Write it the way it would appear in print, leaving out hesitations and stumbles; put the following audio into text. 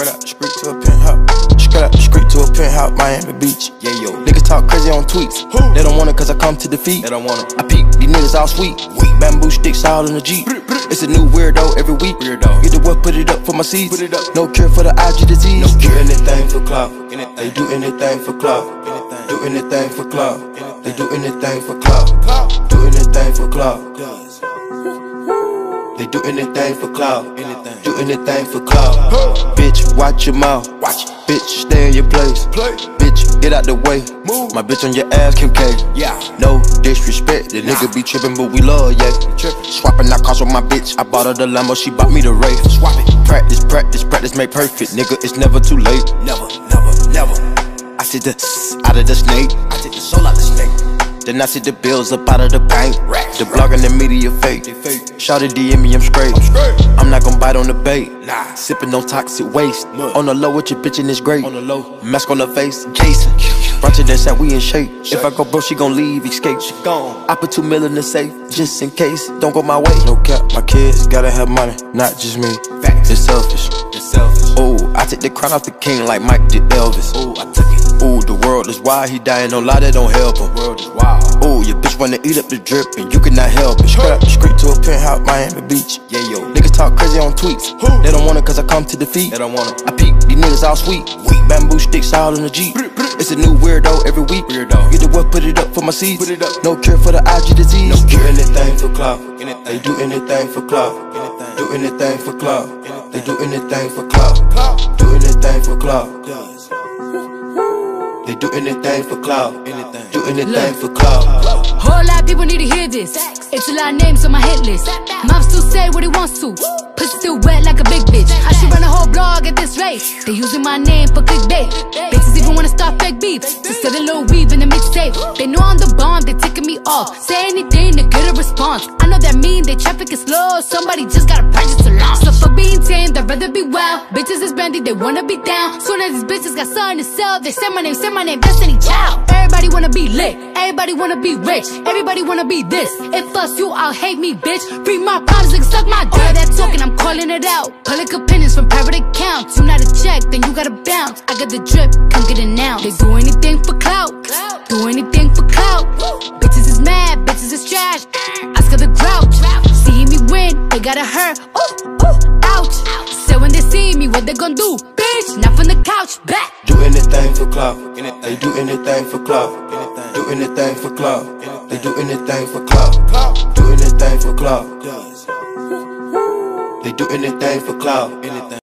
Straight out the street to a penthouse. Straight out the street to a penthouse, Miami Beach. Yayo. Niggas talk crazy on tweets. They don't want it cause I come to defeat. They don't want it. I peep, these niggas all sweet. Bamboo sticks all in the Jeep. It's a new weirdo every week. Get the what, put it up for my seeds. No cure for the IG disease. No cure. Anything for clout. They do anything for clout. Do anything for clout. They do anything for clout. Do anything for clout. They do anything for clout. Do anything for clout. Bitch, watch your mouth. Bitch, stay in your place. Bitch, get out the way. My bitch on your ass, Kim K. No disrespect, the nigga be trippin', but we love, yeah. Swapping out cars with my bitch. I bought her the Lambo, she bought me the Wraith. Swap it. Practice, practice, practice, make perfect. Nigga, it's never too late. Never, never, never. I see the out of the snake. I take the soul out the snake. Then I see the bills up out of the bank. The blog and the media fake. Shawty DM me, I'm straight. I'm not gon' bite on the bait. Sippin' on toxic waste. On the low with your bitch and it's great. Mask on the face, Jason. Brunch and that we in shape. If I go broke, she gon' leave, escape. She gone. I put 2 mil in the safe, just in case. Don't go my way. No cap, my kids gotta have money, not just me. It's selfish. Ooh, I take the crown off the king like Mike did Elvis. Ooh, I took it. Ooh, the world is wild, he dying, no lie, that don't help him. Ooh, your bitch wanna eat up the drip and you cannot help it. Straight out the street to a penthouse, Miami Beach. Yayo. Niggas talk crazy on tweets. They don't want it cause I come to defeat. They don't want it. I peep, these niggas all sweet. Bamboo sticks all in the Jeep. It's a new weirdo every week. Get the what, put it up for my seeds. No cure for the IG disease. No cure. Anything for clout. They do anything for clout. Do anything for clout. They do anything for clout. Do anything for clout. They do anything for clout. Do anything for clout. Whole lot of people need to hear this. It's a lot of names on my hit list. Mom still say what he wants to. Pussy still wet like a big bitch. I should run a whole blog at this rate. They using my name for clickbait. Bitches even wanna start fake beef. To sell a little weave in the mixtape. They know I'm the bomb, they ticking me off. Say anything to get a response. I know that mean they traffic is slow. Somebody just gotta purchase to launch. So for being tame, they'd rather be wild. Bitches is brandy, they wanna be down. Soon as these bitches got something to sell, they say my name, Destiny Child. Everybody wanna be lit, everybody wanna be rich, everybody wanna be this. If fuss you, I'll hate me, bitch. Free my problems, like suck my dick. All that talking, I'm calling it out. Public opinions from private accounts. You not a check, then you gotta bounce. I got the drip, come get it now. They do anything for clout, do anything for clout. Bitches is mad, bitches is trash. Oscar the grouch, see me win, they gotta hurt. Ooh, ooh, ouch. So when they see me, what they gon' do? Bitch, not from the couch, back. Do anything for clout. They do anything for clout. Do anything for clout. They do anything for clout. Do anything for clout. They do anything for clout.